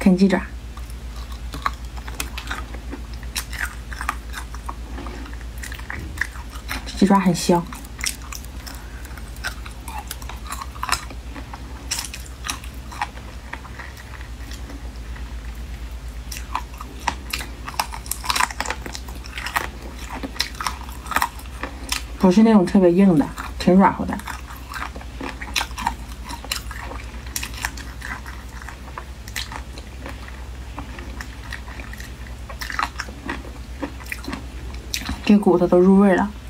啃鸡爪，鸡爪很香。不是那种特别硬的，挺软和的。这骨头都入味了。